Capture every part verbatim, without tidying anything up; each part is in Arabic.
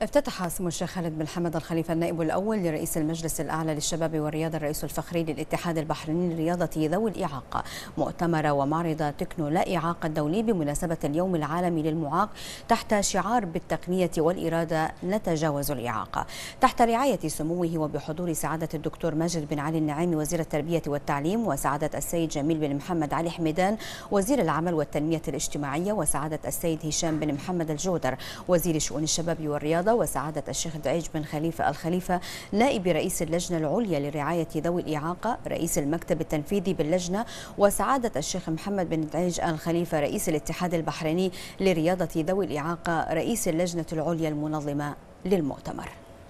افتتح سمو الشيخ خالد بن حمد الخليفة النائب الأول لرئيس المجلس الأعلى للشباب والرياضة الرئيس الفخري للاتحاد البحريني لرياضة ذوي الإعاقة مؤتمر ومعرض تكنو لا إعاقة الدولي بمناسبة اليوم العالمي للمعاق تحت شعار بالتقنية والإرادة نتجاوز الإعاقة، تحت رعاية سموه وبحضور سعادة الدكتور ماجد بن علي النعيمي وزير التربية والتعليم، وسعادة السيد جميل بن محمد علي حميدان وزير العمل والتنمية الاجتماعية، وسعادة السيد هشام بن محمد الجودر وزير شؤون الشباب والرياضة، وسعادة الشيخ دعيج بن خليفة الخليفة نائب رئيس اللجنة العليا لرعاية ذوي الإعاقة رئيس المكتب التنفيذي باللجنة، وسعادة الشيخ محمد بن دعيج الخليفة رئيس الاتحاد البحريني لرياضة ذوي الإعاقة رئيس اللجنة العليا المنظمة للمؤتمر.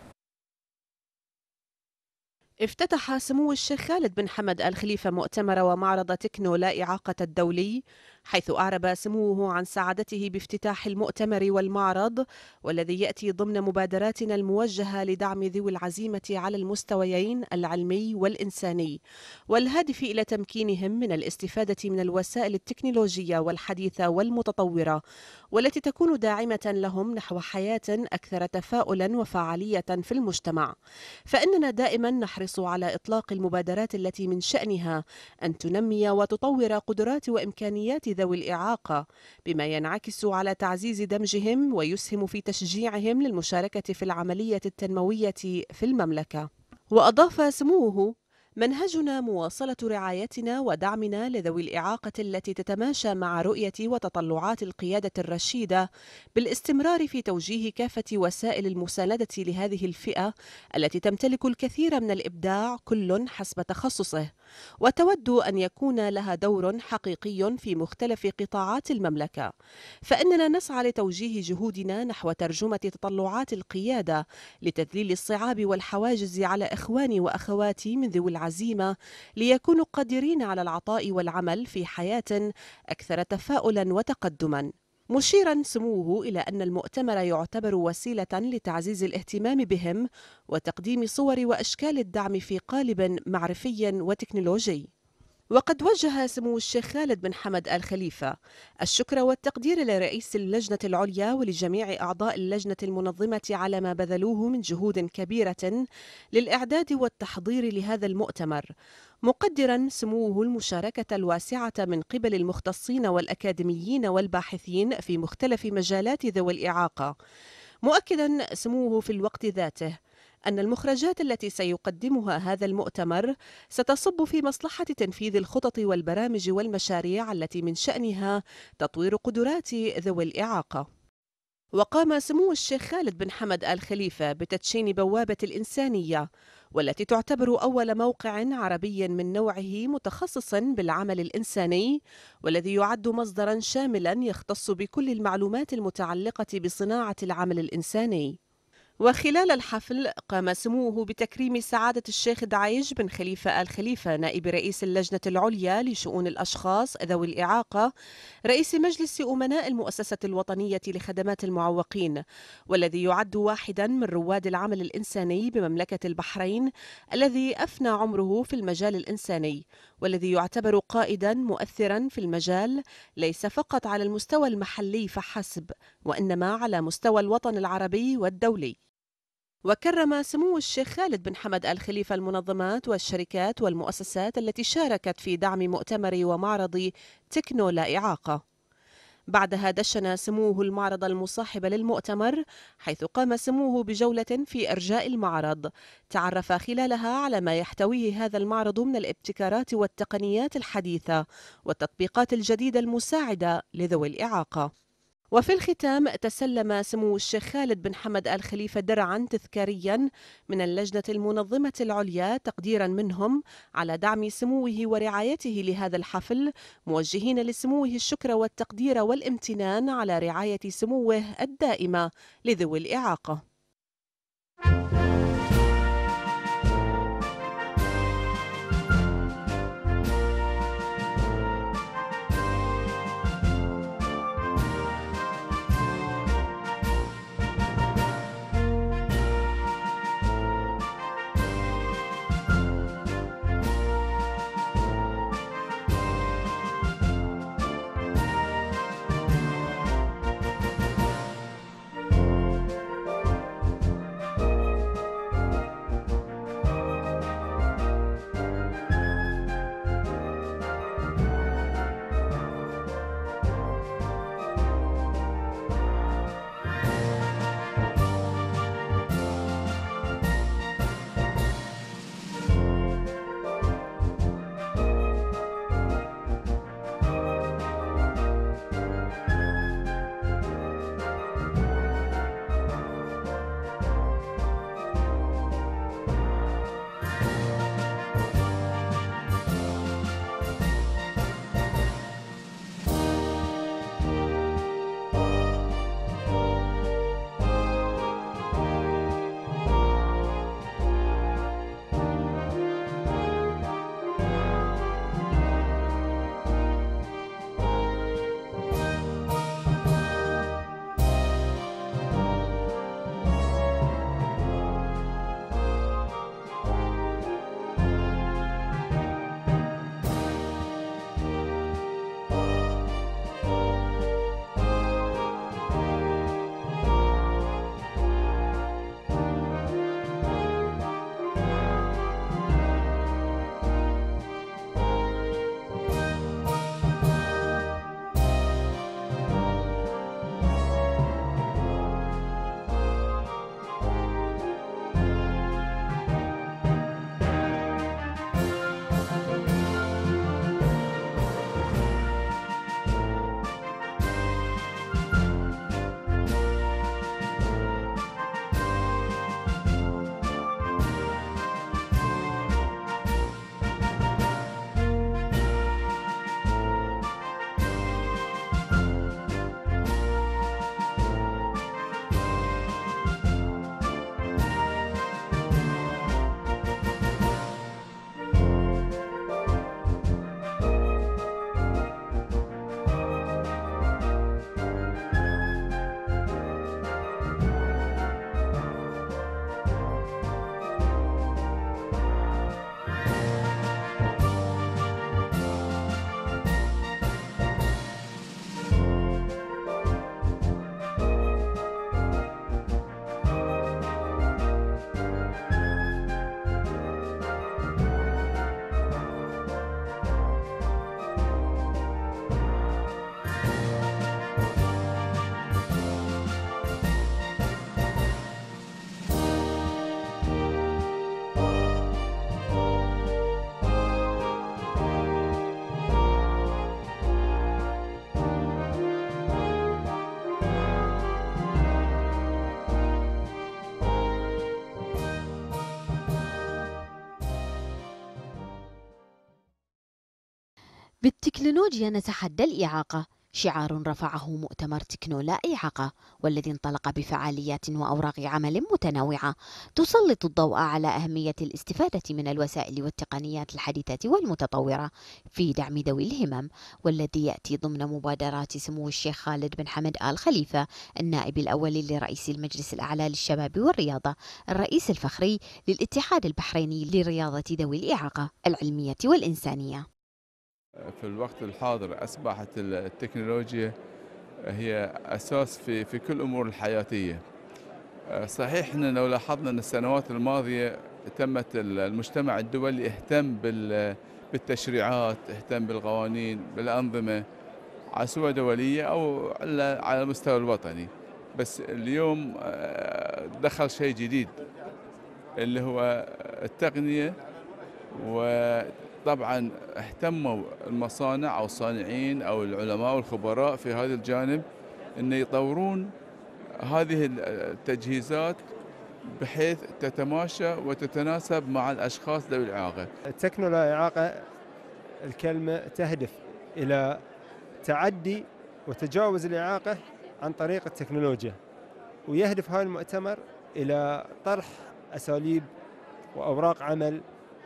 افتتح سمو الشيخ خالد بن حمد الخليفة مؤتمر ومعرض تكنو لا إعاقة الدولي، حيث أعرب سموه عن سعادته بافتتاح المؤتمر والمعرض، والذي يأتي ضمن مبادراتنا الموجهة لدعم ذوي العزيمة على المستويين العلمي والإنساني، والهادف إلى تمكينهم من الاستفادة من الوسائل التكنولوجية والحديثة والمتطورة، والتي تكون داعمة لهم نحو حياة أكثر تفاؤلا وفعالية في المجتمع. فإننا دائما نحرص على إطلاق المبادرات التي من شأنها أن تنمي وتطور قدرات وإمكانيات ذوي الإعاقة، بما ينعكس على تعزيز دمجهم ويسهم في تشجيعهم للمشاركة في العملية التنموية في المملكة. وأضاف سموه: منهجنا مواصلة رعايتنا ودعمنا لذوي الإعاقة التي تتماشى مع رؤية وتطلعات القيادة الرشيدة، بالاستمرار في توجيه كافة وسائل المساندة لهذه الفئة التي تمتلك الكثير من الإبداع كل حسب تخصصه، وتود أن يكون لها دور حقيقي في مختلف قطاعات المملكة. فإننا نسعى لتوجيه جهودنا نحو ترجمة تطلعات القيادة لتذليل الصعاب والحواجز على إخواني وأخواتي من ذوي العزيمة، ليكونوا قادرين على العطاء والعمل في حياة أكثر تفاؤلا وتقدما، مشيرا سموه إلى أن المؤتمر يعتبر وسيلة لتعزيز الاهتمام بهم وتقديم صور وأشكال الدعم في قالب معرفي وتكنولوجي. وقد وجه سمو الشيخ خالد بن حمد الخليفة الشكر والتقدير لرئيس اللجنة العليا ولجميع أعضاء اللجنة المنظمة على ما بذلوه من جهود كبيرة للإعداد والتحضير لهذا المؤتمر، مقدرا سموه المشاركة الواسعة من قبل المختصين والأكاديميين والباحثين في مختلف مجالات ذوي الإعاقة، مؤكدا سموه في الوقت ذاته أن المخرجات التي سيقدمها هذا المؤتمر ستصب في مصلحة تنفيذ الخطط والبرامج والمشاريع التي من شأنها تطوير قدرات ذوي الإعاقة. وقام سمو الشيخ خالد بن حمد الخليفة بتدشين بوابة الإنسانية، والتي تعتبر أول موقع عربي من نوعه متخصص بالعمل الإنساني، والذي يعد مصدرا شاملا يختص بكل المعلومات المتعلقة بصناعة العمل الإنساني. وخلال الحفل قام سموه بتكريم سعادة الشيخ دعيج بن خليفة الخليفة نائب رئيس اللجنة العليا لشؤون الأشخاص ذوي الإعاقة رئيس مجلس أمناء المؤسسة الوطنية لخدمات المعوقين، والذي يعد واحدا من رواد العمل الإنساني بمملكة البحرين الذي أفنى عمره في المجال الإنساني، والذي يعتبر قائدا مؤثرا في المجال ليس فقط على المستوى المحلي فحسب، وإنما على مستوى الوطن العربي والدولي. وكرم سمو الشيخ خالد بن حمد الخليفة المنظمات والشركات والمؤسسات التي شاركت في دعم مؤتمر ومعرض تكنو لا إعاقة. بعدها دشن سموه المعرض المصاحب للمؤتمر، حيث قام سموه بجولة في أرجاء المعرض تعرف خلالها على ما يحتويه هذا المعرض من الابتكارات والتقنيات الحديثة والتطبيقات الجديدة المساعدة لذوي الإعاقة. وفي الختام تسلم سمو الشيخ خالد بن حمد الخليفة درعا تذكاريا من اللجنة المنظمة العليا تقديرا منهم على دعم سموه ورعايته لهذا الحفل، موجهين لسموه الشكر والتقدير والامتنان على رعاية سموه الدائمة لذوي الإعاقة. بالتكنولوجيا نتحدى الإعاقة، شعار رفعه مؤتمر تكنو لا إعاقة، والذي انطلق بفعاليات وأوراق عمل متنوعة تسلط الضوء على أهمية الاستفادة من الوسائل والتقنيات الحديثة والمتطورة في دعم ذوي الهمم، والذي يأتي ضمن مبادرات سمو الشيخ خالد بن حمد آل خليفة النائب الأول لرئيس المجلس الأعلى للشباب والرياضة، الرئيس الفخري للاتحاد البحريني لرياضة ذوي الإعاقة العلمية والإنسانية. في الوقت الحاضر أصبحت التكنولوجيا هي أساس في في كل الأمور الحياتية. صحيح أن لو لاحظنا أن السنوات الماضية تمت المجتمع الدولي اهتم بالتشريعات، اهتم بالقوانين، بالأنظمة على سوى دولية أو على المستوى الوطني، بس اليوم دخل شيء جديد اللي هو التقنية. وطبعا اهتموا المصانع أو الصانعين أو العلماء والخبراء في هذا الجانب أن يطورون هذه التجهيزات بحيث تتماشى وتتناسب مع الأشخاص ذوي الإعاقة. التكنو لا إعاقة الكلمة تهدف إلى تعدي وتجاوز الإعاقة عن طريق التكنولوجيا، ويهدف هذا المؤتمر إلى طرح أساليب وأوراق عمل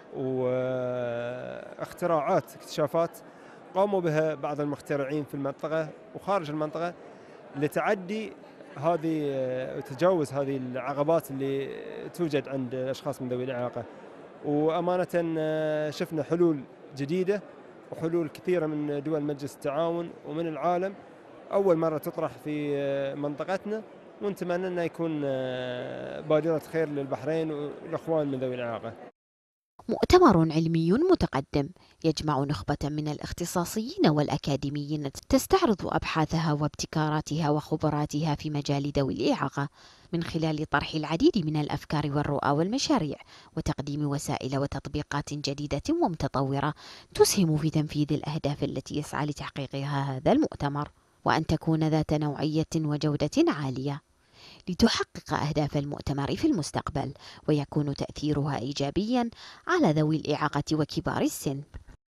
واختراعات اكتشافات قاموا بها بعض المخترعين في المنطقة وخارج المنطقة لتعدي هذه وتجاوز هذه العقبات اللي توجد عند الأشخاص من ذوي الإعاقة. وأمانة شفنا حلول جديدة وحلول كثيرة من دول مجلس التعاون ومن العالم أول مرة تطرح في منطقتنا، ونتمنى أن يكون بادرة خير للبحرين والأخوان من ذوي الإعاقة. مؤتمر علمي متقدم يجمع نخبة من الاختصاصيين والأكاديميين تستعرض أبحاثها وابتكاراتها وخبراتها في مجال ذوي الإعاقة من خلال طرح العديد من الأفكار والرؤى والمشاريع وتقديم وسائل وتطبيقات جديدة ومتطورة تسهم في تنفيذ الأهداف التي يسعى لتحقيقها هذا المؤتمر، وأن تكون ذات نوعية وجودة عالية لتحقق أهداف المؤتمر في المستقبل ويكون تأثيرها إيجابيا على ذوي الإعاقة وكبار السن.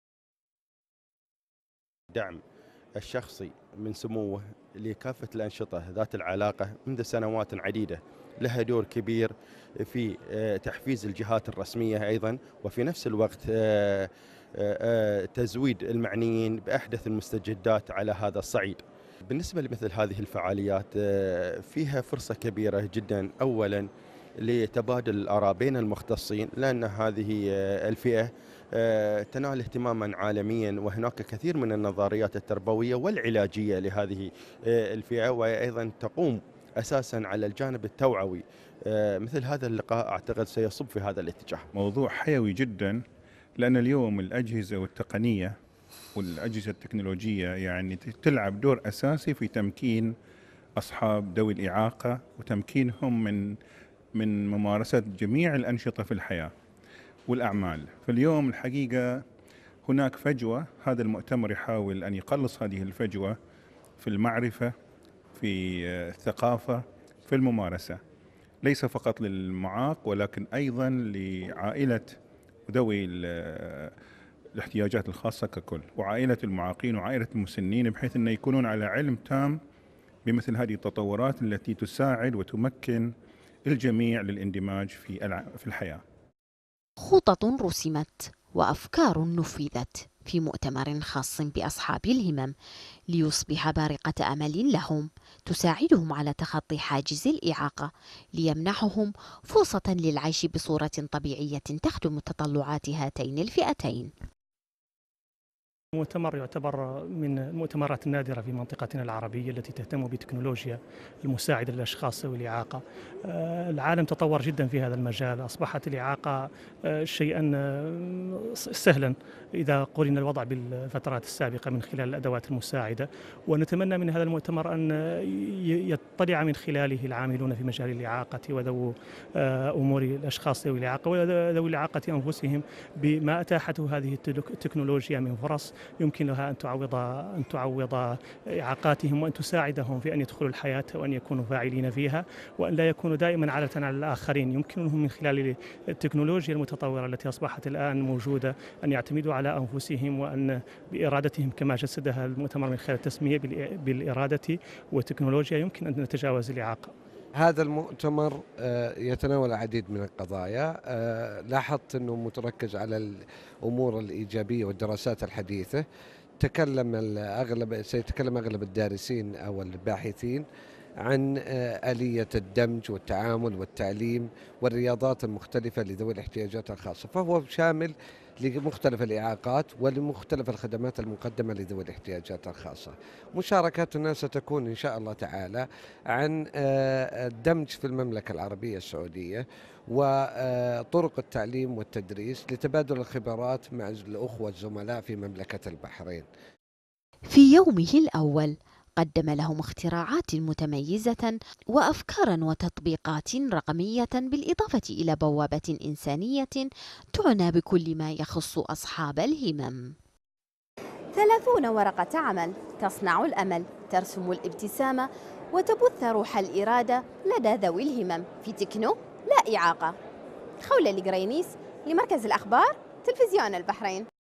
دعم الشخصي من سموه لكافة الأنشطة ذات العلاقة منذ سنوات عديدة لها دور كبير في تحفيز الجهات الرسمية أيضا، وفي نفس الوقت تزويد المعنيين بأحدث المستجدات على هذا الصعيد. بالنسبة لمثل هذه الفعاليات فيها فرصة كبيرة جدا، أولا لتبادل الآراء بين المختصين، لأن هذه الفئة تنال اهتماما عالميا، وهناك كثير من النظريات التربوية والعلاجية لهذه الفئة، وأيضا تقوم أساسا على الجانب التوعوي. مثل هذا اللقاء أعتقد سيصب في هذا الاتجاه. موضوع حيوي جدا، لأن اليوم الأجهزة والتقنية والأجهزة التكنولوجية يعني تلعب دور أساسي في تمكين أصحاب ذوي الإعاقة وتمكينهم من من ممارسة جميع الأنشطة في الحياة والأعمال. فاليوم الحقيقة هناك فجوة، هذا المؤتمر يحاول أن يقلص هذه الفجوة في المعرفة، في الثقافة، في الممارسة، ليس فقط للمعاق ولكن أيضا لعائلة ذوي الاحتياجات الخاصة ككل، وعائلة المعاقين وعائلة المسنين، بحيث أن يكونون على علم تام بمثل هذه التطورات التي تساعد وتمكن الجميع للاندماج في في الحياة. خطط رسمت وأفكار نفذت في مؤتمر خاص بأصحاب الهمم ليصبح بارقة أمل لهم تساعدهم على تخطي حاجز الإعاقة، ليمنحهم فرصة للعيش بصورة طبيعية تخدم تطلعات هاتين الفئتين. المؤتمر يعتبر من المؤتمرات النادرة في منطقتنا العربية التي تهتم بتكنولوجيا المساعدة للأشخاص ذوي الإعاقة. العالم تطور جدا في هذا المجال، أصبحت الإعاقة شيئا سهلا إذا قرن الوضع بالفترات السابقة من خلال الأدوات المساعدة، ونتمنى من هذا المؤتمر أن يطلع من خلاله العاملون في مجال الإعاقة وذو أمور الأشخاص ذوي الإعاقة وذوي الإعاقة أنفسهم بما أتاحته هذه التكنولوجيا من فرص يمكن لها أن تعوض أن تعوض إعاقاتهم وأن تساعدهم في أن يدخلوا الحياة وأن يكونوا فاعلين فيها، وأن لا يكونوا دائما عالة على الآخرين. يمكنهم من خلال التكنولوجيا المتطورة التي أصبحت الآن موجودة أن يعتمدوا على أنفسهم، وأن بإرادتهم كما جسدها المؤتمر من خلال التسمية بالإرادة والتكنولوجيا يمكن أن نتجاوز الإعاقة. هذا المؤتمر يتناول العديد من القضايا. لاحظت أنه متركز على الأمور الإيجابية والدراسات الحديثة. تكلم الأغلب سيتكلم أغلب الدارسين أو الباحثين عن آلية الدمج والتعامل والتعليم والرياضات المختلفة لذوي الاحتياجات الخاصة، فهو شامل لمختلف الإعاقات ولمختلف الخدمات المقدمة لذوي الاحتياجات الخاصة. مشاركاتنا ستكون إن شاء الله تعالى عن الدمج في المملكة العربية السعودية وطرق التعليم والتدريس لتبادل الخبرات مع الأخوة الزملاء في مملكة البحرين. في يومه الأول قدم لهم اختراعات متميزة وأفكارا وتطبيقات رقمية، بالإضافة إلى بوابة إنسانية تعنى بكل ما يخص أصحاب الهمم. ثلاثون ورقة عمل تصنع الأمل، ترسم الابتسامة وتبث روح الإرادة لدى ذوي الهمم في تكنو لا إعاقة. خولة القرينيس لمركز الأخبار تلفزيون البحرين.